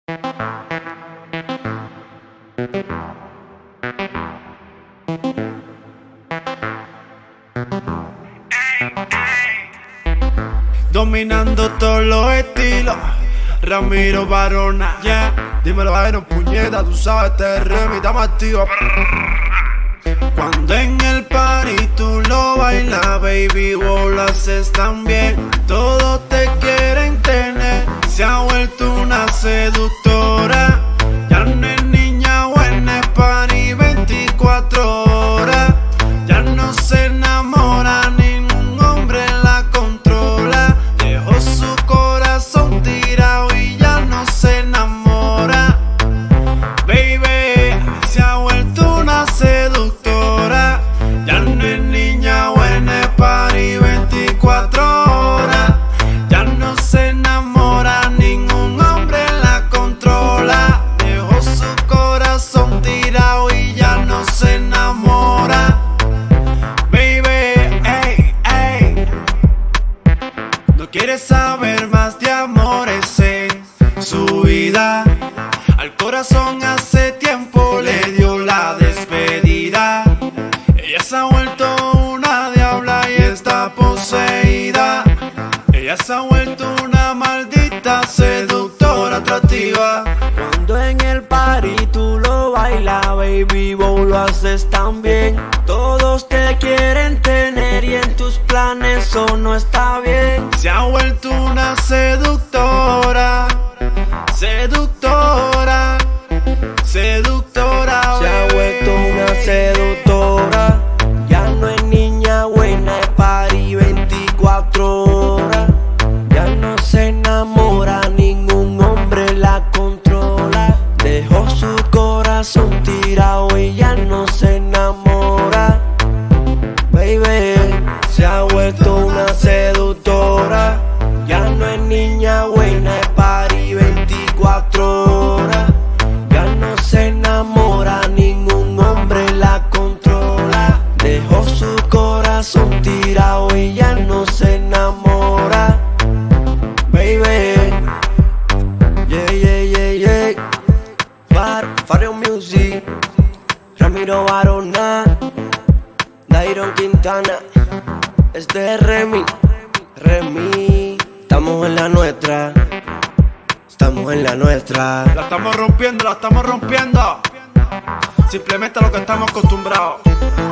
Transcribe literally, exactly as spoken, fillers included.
Dominando todos los estilos, Ramiro Barona, yeah. Dímelo, Iron, puñeta, tú sabes, este remix está más activo. Cuando en el party tú lo bailas, baby, vos lo haces tan bien. Todos te quieren tener, se ha vuelto una seductora. Ya no es niña buena, es party veinticuatro horas. Ya no se enamora, ningún hombre la controla. Dejó su corazón tirado y ya no se enamora. Baby, se ha vuelto una seductora. Ya no es niña buena, es party veinticuatro horas. Ya no se enamora, ningún hombre la controla. Dejó su corazón tirado y ya no se enamora. Baby, ey, ey, no quiere saber más de amores en su vida. Al corazón hace tiempo le dio la despedida. Ella se ha vuelto una diabla y está poseída. Ella se ha vuelto una maldita seductora atractiva. Cuando en el party tú lo bailas, baby, vos lo haces tan bien. Todos te quieren tener y en tus planes eso no está bien. Se ha vuelto una seductora, seductora, seductora. Se ha vuelto una seductora. Ya no es niña buena, es party veinticuatro horas. Ya no se enamora, ningún hombre la controla. Dejó su corazón tirado y ya no se enamora. Baby, se ha vuelto una seductora. Ya no es niña buena, es party veinticuatro horas. Ya no se enamora, ningún hombre la controla. Dejó su corazón tirado y ya no se enamora. Baby, yeah, yeah, yeah, yeah. Far, Fario Music, Ramiro Barona, Dairon Quintana. Este es Remy, Remy. Estamos en la nuestra, estamos en la nuestra. La estamos rompiendo, la estamos rompiendo. Simplemente a lo que estamos acostumbrados.